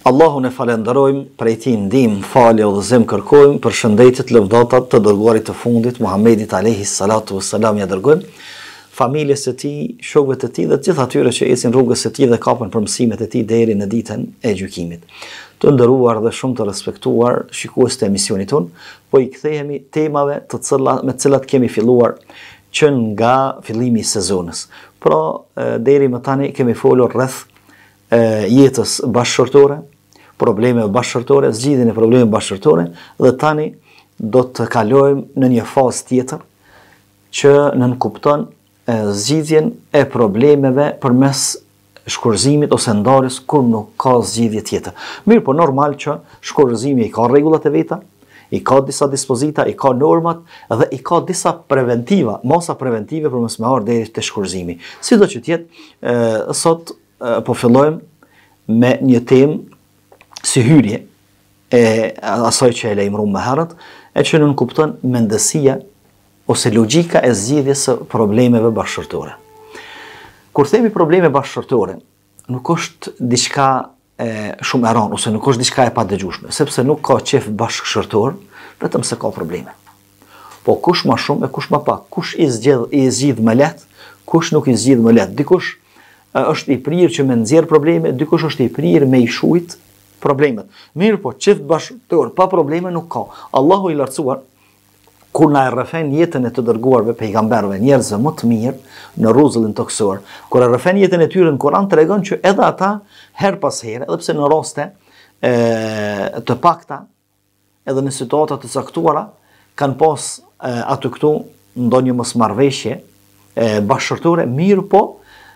Allahun e falenderojmë, prej tij ndihmë, falje, udhëzim kërkojmë, për shëndetit, lëvdatat të dërguarit të fundit, Muhammedit alayhi salatu wassalam, ja dërgojmë familjes së tij, shokëve të tij dhe të gjithë atyre që ecin rrugës së tij dhe kapën për mësimet e tij deri në ditën e gjykimit. Të nderuar dhe shumë të respektuar shikues të emisionit ton, po i kthehemi temave me të cilat kemi filluar që nga fillimi i sezonit. Pra, deri më tani kemi folur rreth jetës bashkëshortore, probleme bashkëshortore, zgjidhjen e problemeve bashkëshortore, dhe tani do të kalojmë në një fazë tjetër që nënkupton zgjidhjen e problemeve përmes shkurzimit ose ndarjes kur nuk ka zgjidhje tjetër. Mirë, po normal që shkurzimi i ka rregullat e veta, i ka disa dispozita, i ka normat dhe i ka disa preventiva, masa preventive për mos më ardhur deri te shkurzimi. Sido që të jetë, sot po fillojmë me një temë si hyrje e asaj që e lejmëruam më herët, e që nënkupton mendësia ose logjika e zgjidhjes së problemeve bashkëshortore. Kur themi probleme bashkëshortore, nuk është diçka shumë e rëndë ose nuk është diçka e padëgjueshme, sepse nuk ka qef bashkëshortor vetëm se ka probleme. Po kush më shumë e kush më pak, kush i zgjidh më lehtë, kush nuk i zgjidh më lehtë. Dikush është i prirë që me nxjerr probleme, dikush është i prirë me i shujt problemet. Mirë, po çift bashkëshortor pa probleme nuk ka. Allahu i lartësuar kur na e rrëfen jetën e të dërguarve pejgamberëve, njerëzve më të mirë në rrezullin toksor, kur e rrëfen jetën e tyre në Kur'an tregon që edhe ata her pas here, edhe pse në raste të pakta, edhe në situata të caktuara, kanë pas aty këtu ndonjë mosmarrveshje bashkëshortore, mirë po,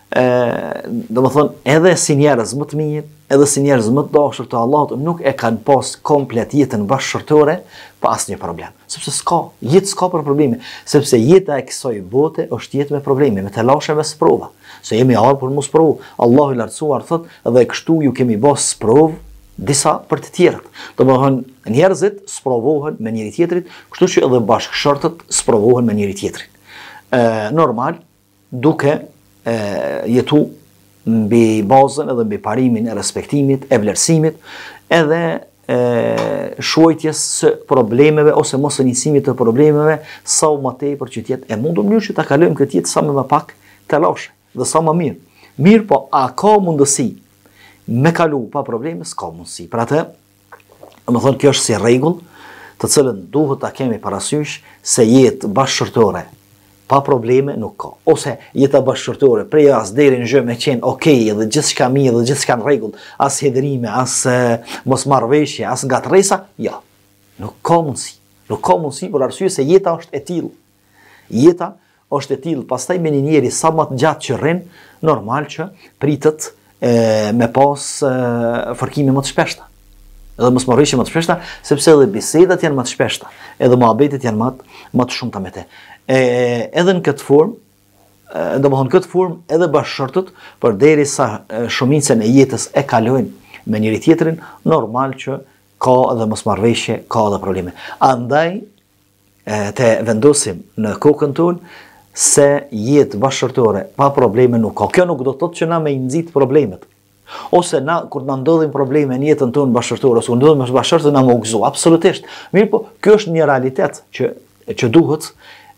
domethënë edhe si njerëz më të mirë, edhe si njerëz më të dashur të Allahut, nuk e kanë pas komplet jetën bashkëshortore pa asnjë problem. Sepse jetë s'ka për probleme, sepse jeta e kësaj bote është jetë me probleme, me telashe, me sprova. Se jemi ardhur për mos provu. Allahu i lartësuar thot, dhe kështu ju kemi bërë sprov disa për të tjerët. Domethënë njerëzit sprovohen me njëri tjetrit, kështu që edhe bashkëshortët sprovohen me njëri tjetrin. Normal, duke jetu mbi bazën edhe mbi parimin e respektimit, e vlerësimit, edhe shuajtjes së problemeve ose mos njësimit të problemeve sa u më tepër që tjetë e mundur, mënyrë që ta kalojmë këtë jetë sa më pak telashe dhe sa më mirë. Mirë, po a ka mundësi me kalu pa probleme? S'ka mundësi. Për atë, më thonë, kjo është si rregull të cilën duhet ta kemi parasysh se jetë bashkëshortore pa probleme nuk ka. Ose jeta bashkëshortore prej as deri në gjë me qenë okej, dhe gjithçka mirë dhe gjithçka në rregull, as hedrime, as mosmarrveshje, as ngatresa, ja. Nuk ka mundësi. Nuk ka mundësi për arsye se jeta është e tillë. Jeta është e tillë, pastaj me një njeri sa më të gjatë që rrin, normal që pritet me pas fërkime më të shpeshta. Edhe mosmarrveshje më të shpeshta, sepse edhe bisedat janë më të shpeshta, edhe muhabetet janë më të shumta me te. Edhe në këtë formë, domethënë këtë formë edhe bashkëshortët, përderisa shumicën e jetës e kalojnë me njëri tjetrin, normal që ka edhe mosmarrveshje, ka edhe probleme. Andaj të vendosim në kokën tonë se jetë bashkëshortore pa probleme nuk ka. Kjo nuk do të thotë që na me i nxit problemet. Ose na kur na ndodhin probleme në jetën tonë bashkëshortore, ose ndodhin me bashkëshortë na më gëzo, absolutisht. Mirë, po kjo është një realitet që duhet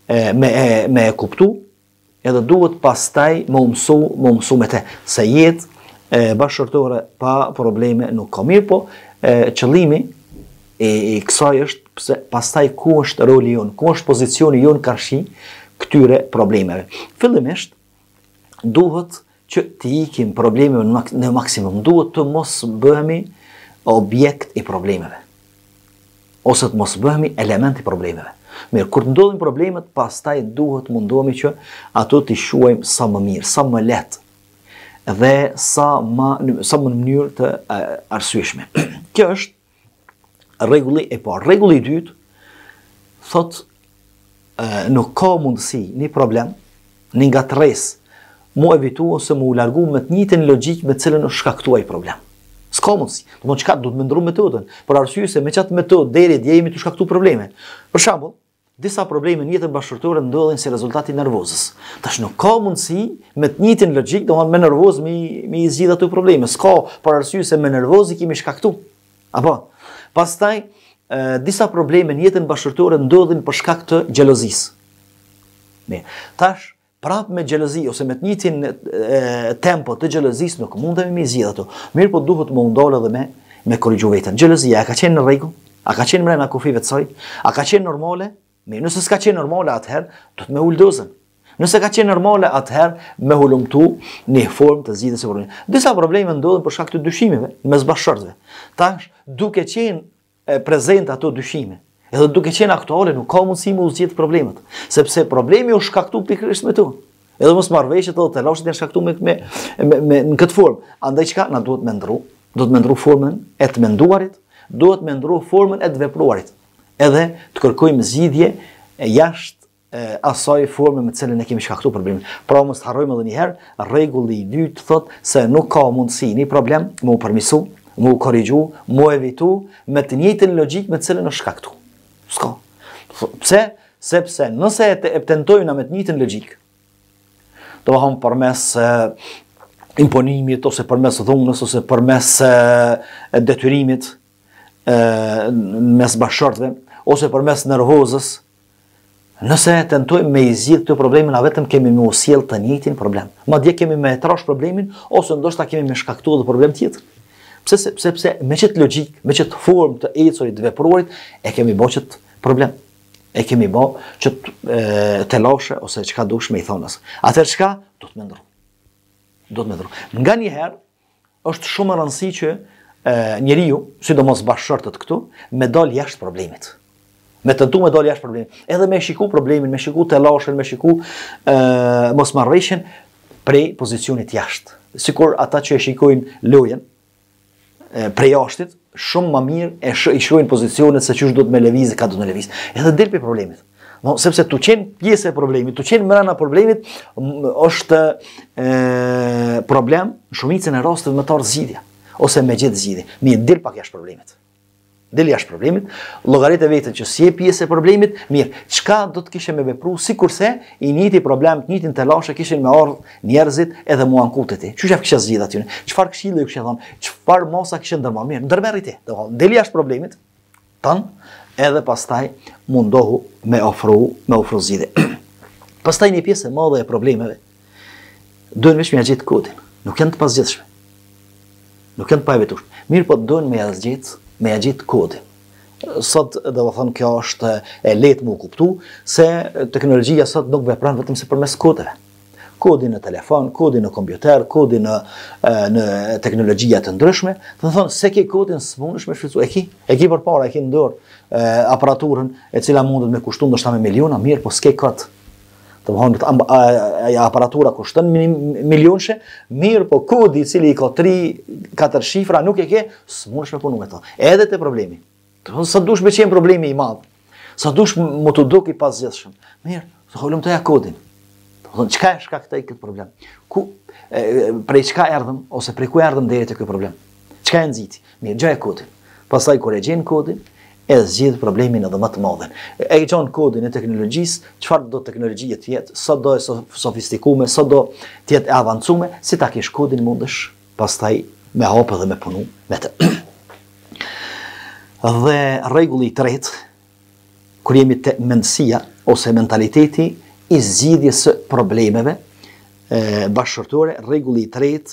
me kuptu, edhe duhet pastaj më mësu me te, se jetë bashkëshortore pa probleme nuk ka. Mirë, po qëllimi i kësaj është se pastaj ku është roli jonë, ku është pozicioni jonë karshi këtyre problemeve. Fillimisht duhet që të ikim problemeve në maksimum, duhet të mos bëhemi objekt i problemeve, ose të mos bëhemi element i problemeve. Mirë, kur të ndodhin problemet, pastaj duhet mundohemi që ato t'i shuajmë sa më mirë, sa më lehtë dhe sa më në mënyrë të arsyeshme. Kjo është rregulli e parë. Rregulli i dytë thot nuk ka mundësi një problem, një ngatresë, mu evitu ose mu largu me të njëjtën logjikë me cilën është shkaktuar problem. S'ka mundësi. Do të çka do të më ndrum metodën, por arsye se me çat metodë deri dje jemi të shkaktuar probleme. Për shembull, disa probleme në jetën bashkëtorë ndodhin si rezultati i nervozës. Tash nuk ka mundësi me të njëjtin logjik, domethënë me nervoz me i zgjidh ato probleme. S'ka për arsye se me nervoz i kemi shkaktu. Apo? Pastaj disa probleme në jetën bashkëtorë ndodhin për shkak të xhelozisë. Mirë. Tash prap me xhelozi ose me të njëjtin tempo të xhelozisë nuk mundemi me zgjidh ato. Mirë, po duhet më ndalë edhe me korrigju veten. Xhelozia ka qenë në rregull? A ka qenë mrena kufive të saj? A ka qenë normale? Mirë, nëse s'ka qenë normale atëherë, do të me uldozën. Nëse ka qenë normale atëherë, me hulumtu një formë të zgjidhjes së problemit. Disa probleme ndodhin për shkak të dyshimeve mes bashkëshortëve. Tash, duke qenë prezente ato dyshime, edhe duke qenë aktuale, nuk ka mundësi me u zgjidh problemet, sepse problemi u shkaktu pikërisht me to. Edhe mosmarrveshjet edhe tellashit janë shkaktuar në këtë formë. Andaj çka na duhet me ndru? Duhet me ndru formën e të menduarit, duhet me ndru formën e të vepruarit. Edhe të kërkojmë zgjidhje jashtë asaj forme me të cilën ne kemi shkaktuar problemin. Pra mos harrojmë edhe një herë, rregulli i dytë thotë se nuk ka mundësi një problem me u përmirësu, me u korrigju, me u evitu me të njëjtën logjik me të cilën është shkaktuar. S'ka. Pse? Sepse nëse e tentojmë me të njëjtën logjik, do të thonë përmes imponimit ose përmes dhunës ose përmes detyrimit mes bashkëshortëve ose përmes nervozës, nëse tentojmë me i zgjidh këtë problemin, a vetëm kemi me u sjell të njëjtin problem. Madje kemi me trash problemin ose ndoshta kemi me shkaktuar edhe problem tjetër. Sepse me çet logjik, me çet formë të ecurit të vepruarit e kemi bërë çet problem. E kemi bërë çet tellashe ose çka dush me i thonës. Atëherë çka do të më ndru. Do të më ndru. Nganjëherë është shumë e rëndësishme që njeriu, sidomos bashkëshortët këtu, me dal jashtë problemit. Me tentu me dal jashtë problemit. Edhe me shiku problemin, me shiku tellashen, me shiku mosmarrveshjen prej pozicionit jashtë. Sikur ata që e shikojnë lojën prej jashtit, shumë më mirë i shikojnë pozicionet se çush do të me lëvizë, ka do të me lëvizë. Edhe del pe problemit. Sepse tu qenë pjesë e problemit, tu qenë mrena problemit, është problem në shumicën e rasteve me tar zgjidhja ose me gjetë zgjidhje. Mirë, del pak jashtë problemit. Del jashtë problemit, llogaritë veten që si e pjesë e problemit, mirë, çka do të kishe me vepru sikurse i njëjti problem, të njëjtin tellashe kishin me ardh njerëzit edhe mua ankutet ti. Çuçi kisha zgjidhur aty. Çfarë këshillë ju kishe thonë? Çfarë mosa kishe ndërmarrë? Mirë, ndërmerri ti. Do të del jashtë problemit. Tan edhe pastaj mundohu me ofru zgjidhje. Pastaj një pjesë e madhe e problemeve duhen vetëm me gjetë kodin. Nuk janë të pasgjithshme. Nuk janë të pavetueshme. Mirë, po duhen me gjetë kodin. Sot do të thonë kjo është e lehtë me u kuptu se teknologjia sot nuk vepron vetëm se përmes kodeve. Kodi në telefon, kodi në kompjuter, kodi në teknologjia të ndryshme, do të thonë se ke kodin s'mundesh me shfrytzu. E ki përpara, e ki në dorë aparaturën e cila mundet me kushtu ndoshta me miliona, mirë, po s'ke kod. Do të thonë aparatura kushton milionëshe, mirë, po kodi i cili i ka 3-4 shifra nuk e ke, s'mundesh me punu me to. Edhe te problemi. Do të thonë sa dush me qenë problemi i madh. Sa dush më të duk i pasgjithshëm. Mirë, holum të ja kodin. Çka është shkaktoi këtë problem? Prej çka erdhëm ose prej ku erdhëm deri te ky problem? Çka e nxiti? Mirë, gjaj kodin. Pastaj kur e gjen kodin, e zgjidh problemin edhe më të madhen. E gjon kodin e teknologjisë, çfarë do teknologjia të jetë, sa do e sofistikuar, sa do të jetë e avancuar, si ta kesh kodin mundesh pastaj me hap edhe me punu me të. Dhe rregulli i tretë, kur jemi te mendësia ose mentaliteti i zgjidhjes së problemeve bashkëshortore, rregulli i tretë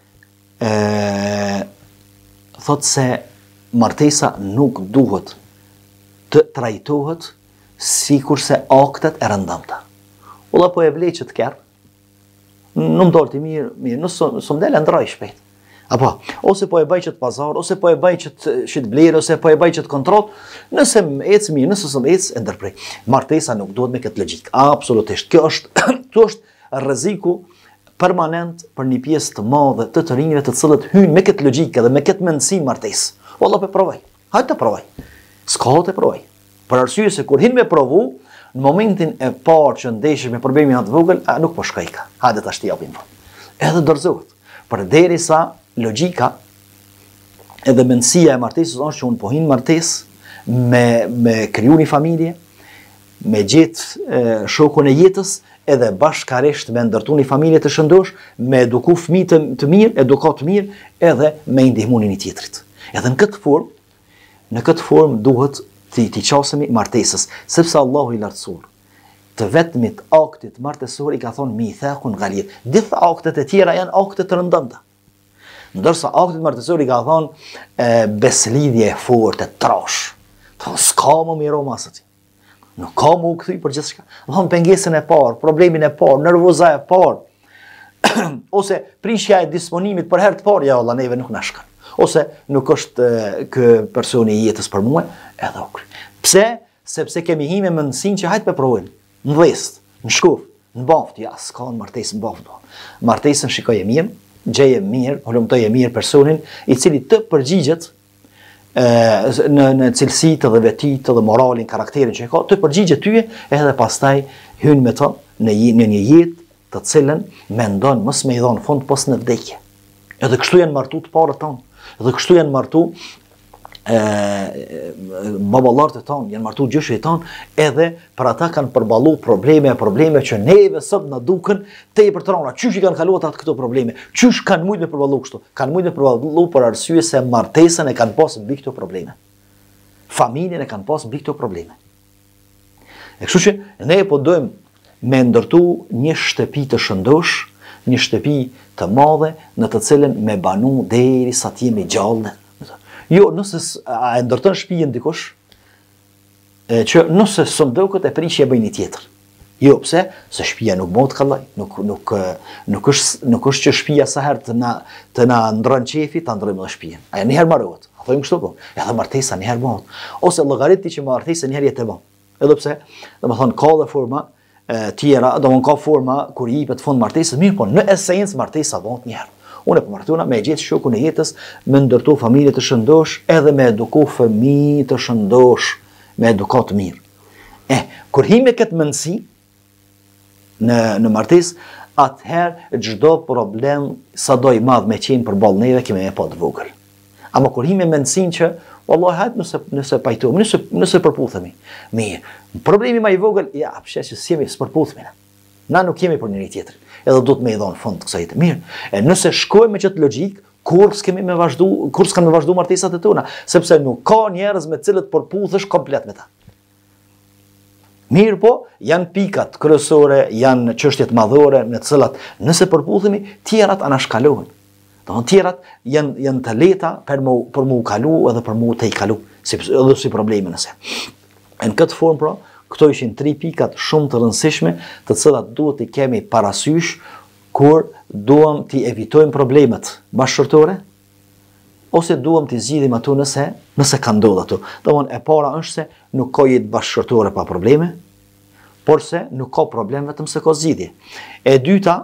thotë se martesa nuk duhet të trajtohet sikurse aktet e rëndëmta. Ulla po e vlej që të kerr, nuk do të mirë, nëse s'm del ndroj shpejt. Apo, ose po e bëj që të pazar, ose po e bëj që të blerë, ose po e bëj që të kontroll, nëse më ecë mirë, nëse s'm ecë e ndërprej. Martesa nuk duhet me këtë logjik. Absolutisht. Kjo është rreziku permanent për një pjesë të madhe të të rinjve të cilët hyjnë me këtë logjikë dhe me këtë mendësi martesë. Valla po provoj. Hajde të provoj. S'ka të provoj. Për arsye se kur hin me provu, në momentin e parë që ndeshesh me problemin atë vogël, nuk po shkoj ka. Hajde tash t'i japim. Edhe dorëzohet. Përderisa logjika edhe mendësia e martesës është që unë po hin martesë me kriju një familje, me gjetë shokun e jetës, edhe bashkarisht me ndërtu një familje të shëndosh, me eduku fëmijë të mirë, edukat të mirë, edhe me ndihmu një tjetrit. Edhe në këtë formë duhet t'i qasemi martesës, sepse Allahu i lartësuar të vetmit aktit martesor i ka thonë mithaqun ghalidh. Gjithë aktet e tjera janë akte të rëndënda. Ndërsa aktit martesor i ka thonë beslidhje e fortë, e trash. S'ka më miro mas ati. Nuk ka më u këthy për gjithë shka. Thonë pengesën e parë, problemin e parë, nervoza e parë, ose prishja e disponimit për herë të parë, ja Allah, neve nuk na shkan. Ose nuk është kë personi i jetës për mua, edhe ukri. Pse? Sepse kemi hime mundësinë që hajtë me provojnë. Në dhest, në shkuf, në baftë, ja, s'ka në martesën baftë. Martesën shikoj e mirë, gjeje mirë, holumtoj e mirë personin, i cili të përgjigjet në cilësitë dhe vetitë dhe moralin, karakterin që e ka, të përgjigjet tyje, edhe pastaj hynë me të në një jetë të cilën mendon mos me i dhonë fond pos në vdekje. Edhe kështu janë martu të parët tonë, edhe kështu janë martu baballarët e tonë, janë martu gjyshët e tonë, edhe për ata kanë përballu probleme që neve sot në duken tepër të rënda. Qysh i kanë kaluar atë këto probleme? Qysh kanë mujtë me përballu kështu? Kanë mujtë me përballu për arsye se martesën e kanë pas mbi këto probleme. Familjen e kanë pas mbi këto probleme. E kështu që ne po dojmë me ndërtu një shtëpi të shëndosh, një shtëpi të madhe në të cilën me banu derisa të jemi gjallë. Jo, nëse e ndërton shtëpinë dikush, që nëse së mdokët e prishje e bëj një tjetër. Jo, pse? Se shtëpia nuk mund të kallaj. Nuk është që shtëpia sa herë të na ndron qefi, ta ndrojmë edhe shtëpinë. Ajo një herë mbarohet. A thojmë kështu po? Edhe martesa një herë bëhet. Ose llogarit ti që martesa një herë jetë e bën. Edhe pse, domethënë ka dhe forma tjera, domethënë ka forma kur i jepet fund martesës, mirë po në esencë martesa bëhet një herë. Unë e përmartuna me gjithë shokun e jetës, me ndërtu familje të shëndosh, edhe me eduku fëmijë të shëndosh, me edukat të mirë. Kur hi me këtë mendësi në martesë, atëherë çdo problem sa do i madh me qenë përballë neve kemi me pa të vogël. Ama kur hi me mendësinë që wallahi hajt nëse pajtohemi, nëse përputhemi. Mirë, problemi më i vogël, ja, pse që s'jemi s'përputhemi. Na nuk jemi për njëri tjetrin. Edhe do të me i dhonë fund të kësaj jetë. Mirë, nëse shkojmë me këtë logjik, kur s'kkanë me vazhdu martesat e tona, sepse nuk ka njerëz me cilët përputhesh komplet me ta. Mirë po, janë pikat kryesore, janë çështjet madhore në të cilat nëse përputhemi, tjerat anashkalohen. Domethënë tjerat janë të lehta për mu kalu edhe për mu të i kalu, edhe si probleme nëse. Në këtë formë pra, këto ishin 3 pikat shumë të rëndësishme, të cilat duhet i kemi parasysh kur duam t'i evitojmë problemet bashkëshortore, ose duam t'i zgjidhim ato nëse ka ndodhur ato. Domthonë e para është se nuk ka jetë bashkëshortore pa probleme, por se nuk ka problem vetëm se ka zgjidhje. E dyta,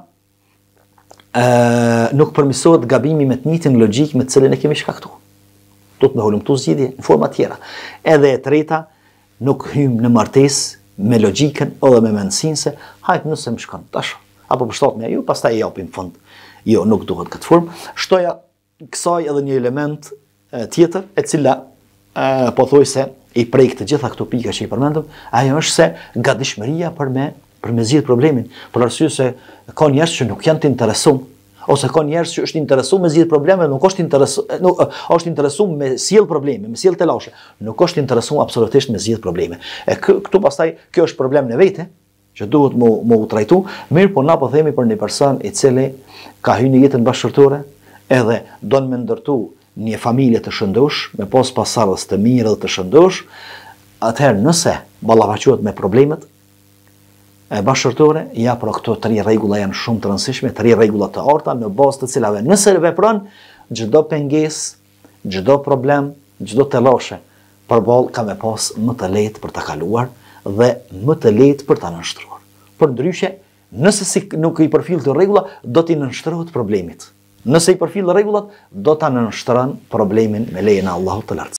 nuk përmirësohet gabimi me të njëjtin logjik me të cilën e kemi shkaktuar. Duhet me hulumtu zgjidhje në forma tjera. Edhe e treta, nuk hymë në martesë me logjikën edhe me mendsinë se hajt nëse më shkon tash apo përshtat me ju, pastaj e japim fund. Jo, nuk duhet këtë formë. Shtoja kësaj edhe një element tjetër, e cila pothuajse i prek të gjitha këto pika që i përmendëm, ajo është se gatishmëria për me zgjidh problemin, për arsye se ka njerëz që nuk janë të interesuar, ose ka njerëz që është interesuar me zgjidh probleme, nuk është interesuar me sjell probleme, me sjell telashe, nuk është interesuar absolutisht me zgjidh probleme. Këtu pastaj kjo është problem në vete, që duhet mu trajtu, mirë po na po themi për një person i cili ka hyrë në jetën bashkëshortore, edhe don me ndërtu një familje të shëndosh, me pas pasardhës të mirë dhe të shëndosh, atëherë nëse ballafaqohet me problemet bashkëshortore, ja për këto 3 rregulla janë shumë të rëndësishme, 3 rregulla të arta në bazë të cilave nëse vepron, çdo pengesë, çdo problem, çdo tellashe përballë ka me pas më të lehtë për ta kaluar dhe më të lehtë për ta nënshtruar. Përndryshe, nëse nuk i përfill të rregulla, do t'i nënshtrohet problemit. Nëse i përfill rregullat, do ta nënshtron problemin me lejen e Allahut të lartë.